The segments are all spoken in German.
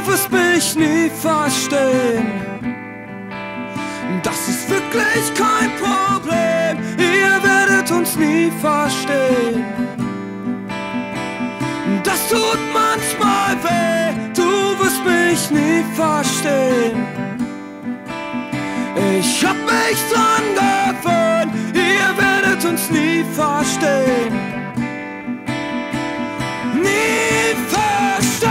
wirst mich nie verstehen. Das ist wirklich kein Problem, ihr werdet uns nie verstehen. Das tut manchmal weh, du wirst mich nie verstehen. Ich hab mich dran gewöhnt, ihr werdet uns nie verstehen. Nie verstehen.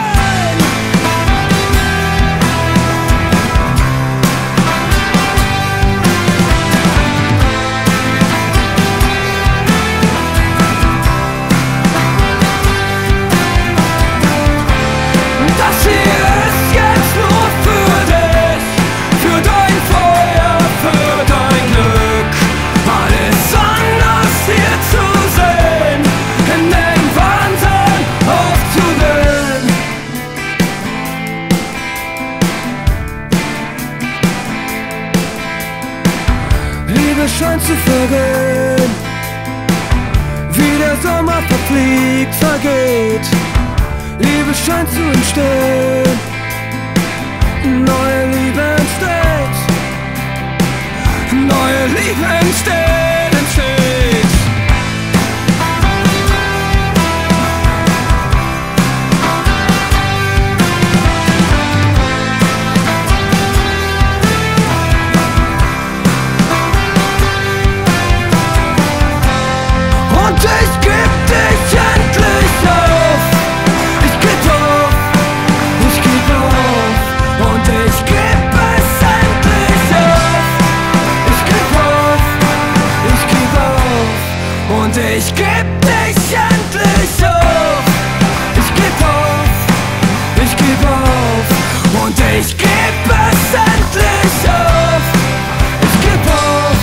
Das hier ist jetzt nur für dich, für dein Feuer, für dein Glück. Alles anders hier zu sehen, in den Wahnsinn aufzugehen. Liebe scheint zu vergehen, wie der Sommer verfliegt, vergeht. Liebe scheint zu entstehen, neue Liebe entsteht, neue Liebe entsteht, entsteht. Und ich geb dich endlich auf. Ich geb auf. Und ich geb es endlich auf. Ich geb auf. Und ich geb dich endlich auf. Ich geb auf. Und ich geb es endlich auf. Ich geb auf.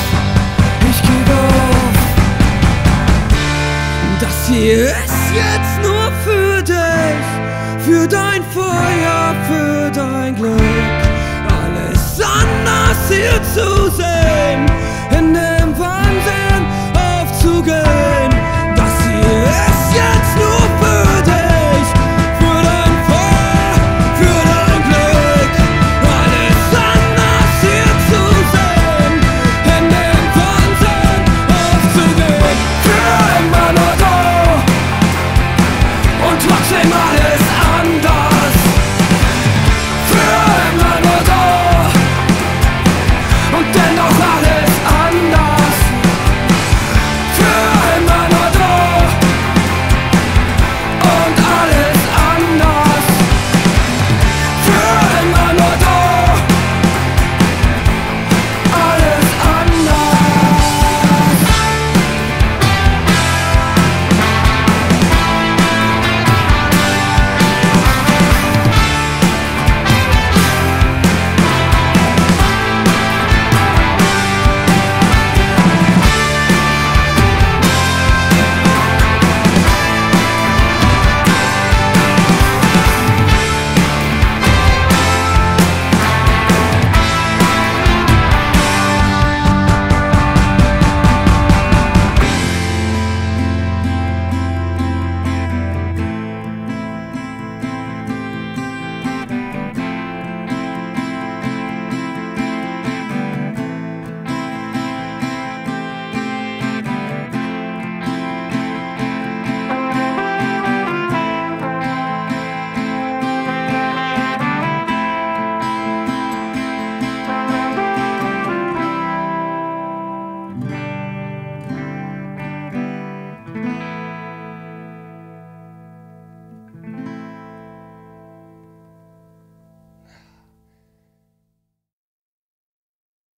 Das hier ist jetzt nur für dich, für dein Feuer, für dein Glück. Alles anders hier zu sehen, in dem Wahnsinn aufzugehen.